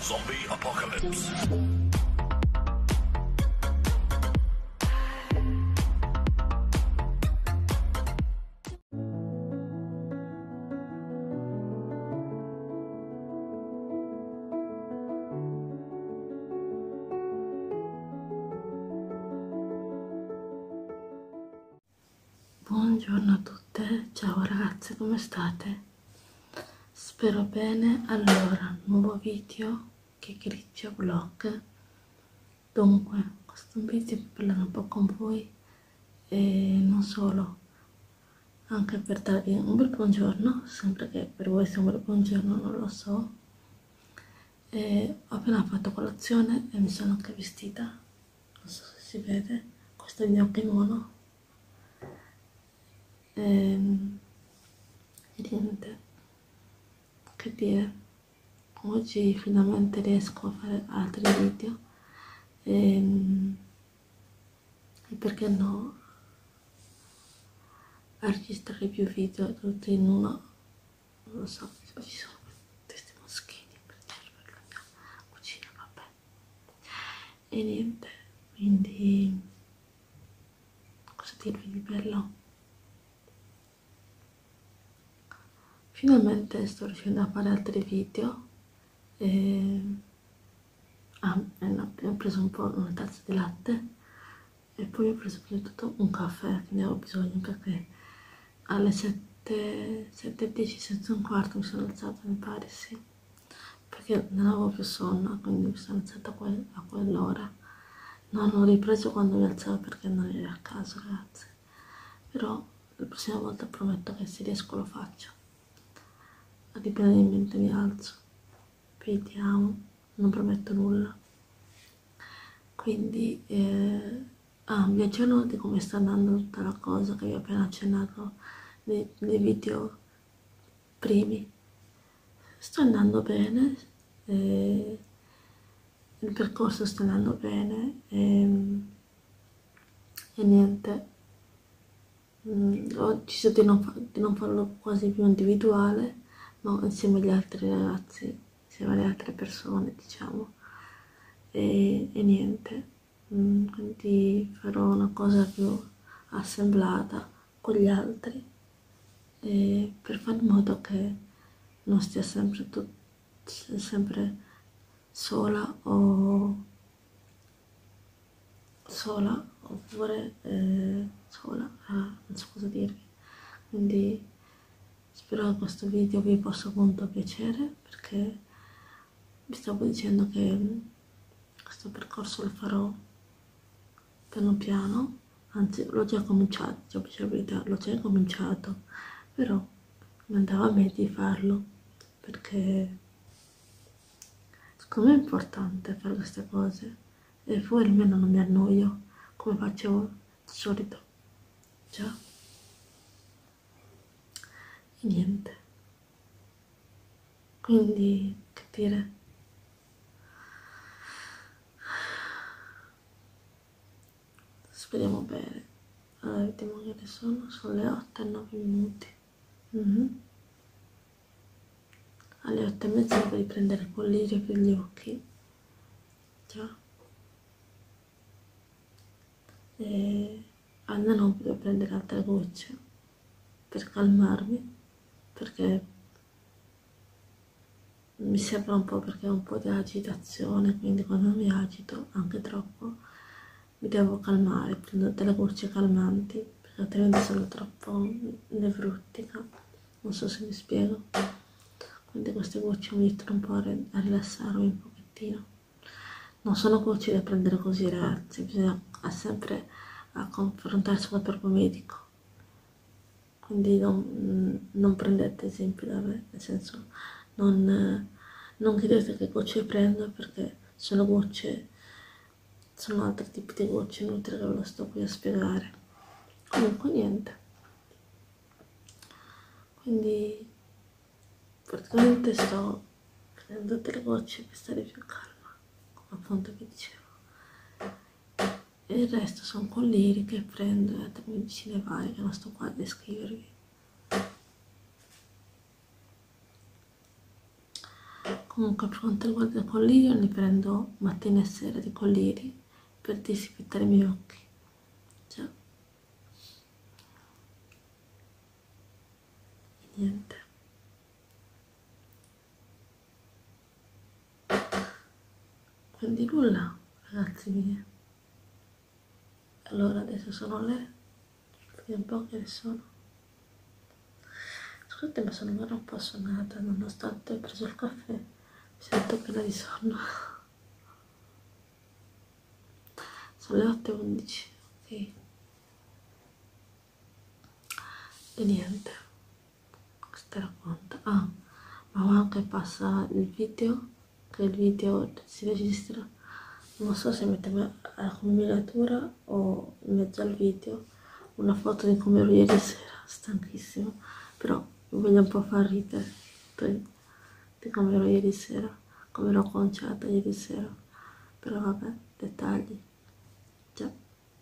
Zombie apocalypse. Buongiorno a tutte, ciao ragazze, come state? Spero bene. Allora, nuovo video chiacchiericcio vlog. Dunque, questo è un video per parlare un po' con voi e non solo, anche per darvi un bel buongiorno, sempre che per voi sia un bel buongiorno, non lo so. Ho appena fatto colazione e mi sono anche vestita, non so se si vede, questo è il mio kimono. E niente, che dire, oggi finalmente riesco a fare altri video e perché no, a registrare più video tutti in uno, non lo so, ci sono questi moschini per dirvelo, la mia cucina, vabbè. E niente, quindi cosa dirvi di bello? Finalmente sto riuscendo a fare altri video e no, ho preso un po' una tazza di latte e poi ho preso prima di tutto un caffè, che ne avevo bisogno perché alle 7:10, 7:15 mi sono alzata, mi pare, sì, perché non avevo più sonno, quindi mi sono alzata a quell'ora. Non ho ripreso quando mi alzavo perché non ero a casa, ragazze, però la prossima volta prometto che se riesco lo faccio. Indipendentemente mi alzo, vediamo, non prometto nulla. Quindi vi aggiorno di come sta andando tutta la cosa che vi ho appena accennato nei video primi. Sto andando bene, il percorso sta andando bene e niente. Ho deciso di non farlo quasi più individuale, ma insieme agli altri ragazzi, insieme alle altre persone, diciamo. E niente, quindi farò una cosa più assemblata con gli altri per fare in modo che non stia sempre sola oppure sola, non so cosa dirvi. Quindi spero che questo video vi possa appunto piacere, perché vi stavo dicendo che questo percorso lo farò piano piano, anzi l'ho già cominciato, già per la verità, l'ho già cominciato, però mandava a me di farlo, perché secondo me è importante fare queste cose e poi almeno non mi annoio come facevo di solito, già. E niente, quindi che dire, speriamo bene. Allora vediamo che ore sono le 8 e 9 minuti. Alle 8:30 devo riprendere il collirio per gli occhi, già, e almeno devo prendere altre gocce per calmarmi, perché mi sembra un po', perché ho un po' di agitazione, quindi quando mi agito anche troppo mi devo calmare, prendo delle gocce calmanti, perché altrimenti sono troppo nevrottica, non so se mi spiego. Quindi queste gocce mi aiutano un po' a rilassarmi un pochettino. Non sono gocce da prendere così, ragazzi, bisogna sempre a confrontarsi con il proprio medico. Quindi non prendete esempio da me, nel senso non chiedete che gocce prendo, perché sono gocce, sono altri tipi di gocce, inutile che ve lo sto qui a spiegare. Comunque niente. Quindi praticamente sto prendendo delle gocce per stare più calma, come appunto vi dicevo. E il resto sono coliri che prendo e altre medicine varie che non sto qua a descrivervi. Comunque per quanto riguarda i coliri, ne prendo mattina e sera di coliri per disinfettare i miei occhi. Cioè, niente. Quindi nulla, ragazzi miei. Allora adesso sono le... vediamo un po' che sono. Scusate, ma sono ancora un po' assonnata, nonostante ho preso il caffè. Mi sento piena di sonno. Sono le 8:11, ok. E niente, questo racconta. Ah, ma ora che passa il video, che il video si registra, non so se mettere come miniatura o in mezzo al video una foto di come ero ieri sera, stanchissima, però mi voglio un po' far ridere di come ero ieri sera, come ero conciata ieri sera, però vabbè, dettagli, già,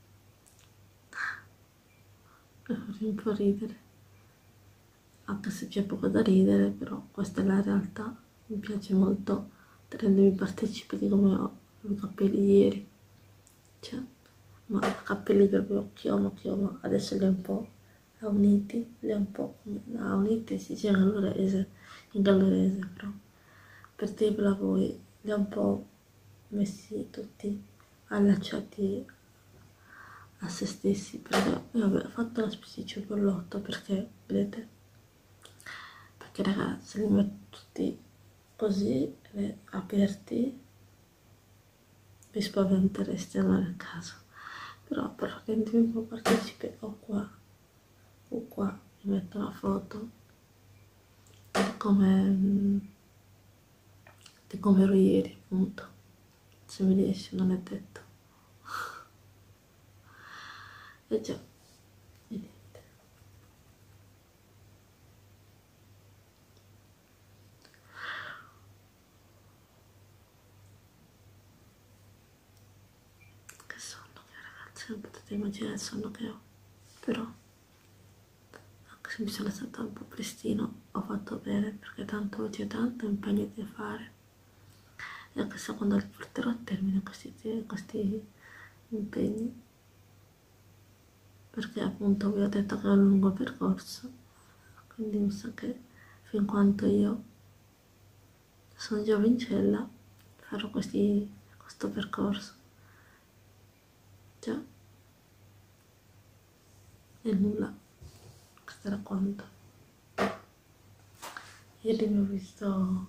per farmi un po' ridere. Anche se c'è poco da ridere, però questa è la realtà. Mi piace molto rendermi partecipe di come ho i capelli ieri, cioè, ma capelli proprio chioma, adesso li ho un po' uniti, li ho un po' uniti, si dice in gallurese però, per dirvela a voi, li ho un po' messi tutti allacciati a se stessi, perché vabbè, ho fatto una specie di cipollotto, perché, vedete, perché ragazzi, se li metto tutti così, aperti, vi spaventereste, non è il caso, però per rendermi un po' partecipe o qua, mi metto una foto come, di come ero ieri, appunto, se mi riesce, non è detto, e già, e niente. Che sonno che ho, ragazzi, non potete immaginare il sonno che ho, però anche se mi sono stata un po' prestino, ho fatto bene, perché tanto oggi ho tanto impegno da fare, e anche se quando li porterò a termine questi impegni, perché appunto vi ho detto che è un lungo percorso, quindi mi sa che fin quanto io sono giovincella farò questo percorso, già, e nulla, questo era quanto. Ieri mi ho visto,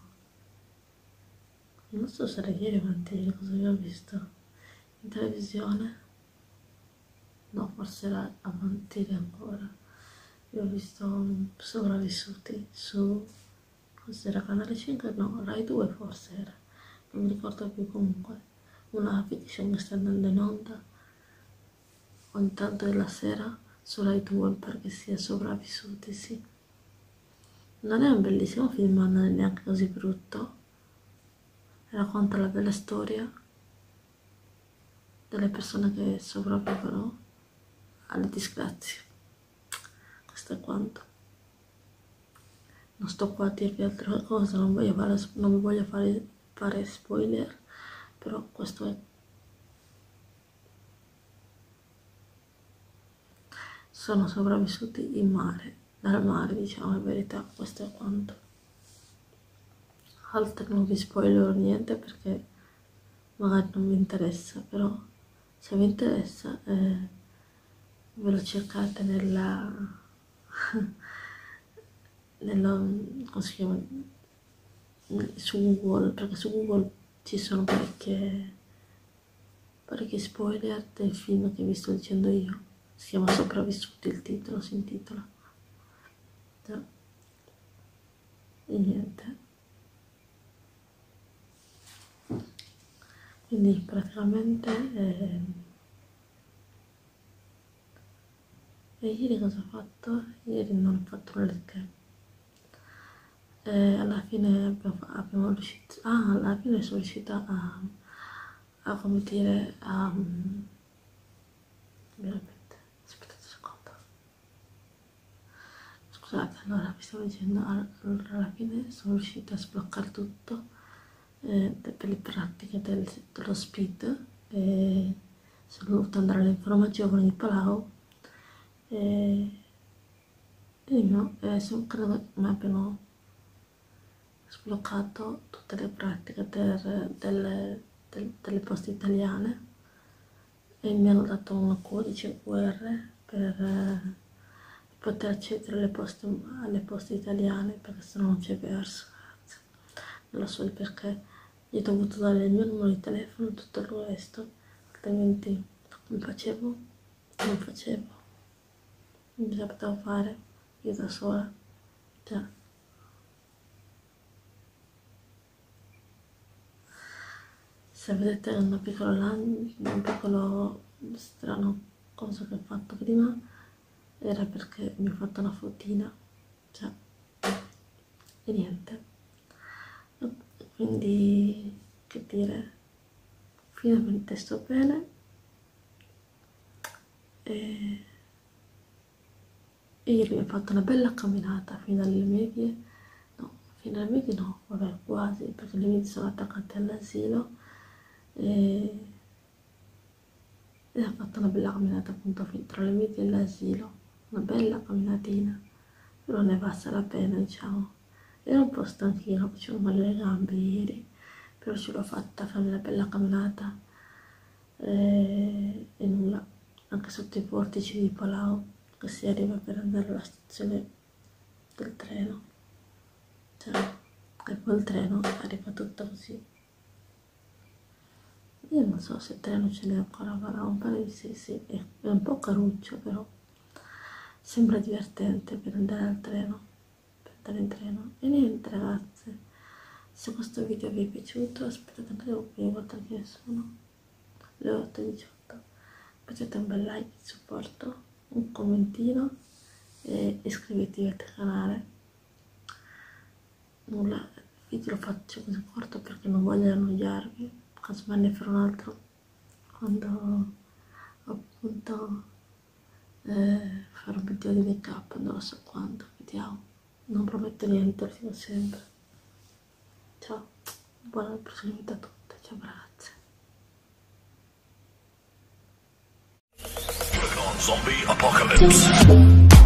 non so se era ieri o anche ieri, cosa vi ho visto in televisione, no, forse era avanti ancora, io ho visto Sopravvissuti su, cos'era, Canale 5? No, Rai 2 forse era, non mi ricordo più, comunque, una fiction che sta andando in onda ogni tanto della sera su Rai 2, perché sia Sopravvissuti, sì. Non è un bellissimo film, ma non è neanche così brutto, racconta la bella storia delle persone che sopravvivono alle disgrazie. Questo è quanto. Non sto qua a dirvi altre cose, non vi voglio fare spoiler, però questo è. Sono sopravvissuti in mare, dal mare, diciamo la verità, questo è quanto. Altro non vi spoilerò niente perché magari non vi interessa, però se vi interessa ve lo cercate nella, come si chiama, su Google, perché su Google ci sono parecchi spoiler del film che vi sto dicendo io. Si chiama Sopravvissuti, il titolo si intitola. Già. E niente. Quindi praticamente e ieri cosa ho fatto? Ieri non ho fatto nulla di che. Alla fine abbiamo riuscito, alla fine sono riuscita come dire, veramente, aspettate un secondo, scusate, allora vi stavo dicendo, allora alla fine sono riuscita a sbloccare tutto, per le pratiche dello speed, e sono dovuta andare all'informa giovane di Palau e no, credo che mi abbiano sbloccato tutte le pratiche delle poste italiane e mi hanno dato un codice QR per poter accedere alle poste italiane, perché sennò non c'è verso, ragazzi. Non lo so il perché, gli ho dovuto dare il mio numero di telefono e tutto il resto, altrimenti non facevo, non ce la potevo fare io da sola, cioè. Se vedete un piccolo strano cosa che ho fatto prima, era perché mi ho fatto una fotina, cioè, e niente. Quindi, che dire, finalmente sto bene e ieri mi ho fatto una bella camminata fino alle medie, no, vabbè, quasi, perché le medie sono attaccate all'asilo e ho fatto una bella camminata appunto tra le medie e l'asilo, una bella camminatina, però ne basta la pena, diciamo. Ero un po' stanchina, facevo male le gambe ieri, però ce l'ho fatta a fare una bella camminata e nulla, anche sotto i portici di Palau, che si arriva per andare alla stazione del treno, cioè, e poi il treno arriva tutto così. Io non so se il treno ce n'è ancora a Palau, pare di sì, è un po' caruccio, però sembra divertente per andare al treno, per andare in treno. E niente ragazze, se questo video vi è piaciuto, aspettate anche dopo che guardate che sono le 8:18, mettete un bel like di supporto, un commentino e iscrivetevi al canale. Nulla, il video lo faccio così corto perché non voglio annoiarvi, casomai ne farò un altro quando appunto farò un video di make up, non lo so quando, vediamo, non prometto niente, lo dico sempre. Ciao, buona proseguita a tutte, ciao ragazze. Zombie apocalypse.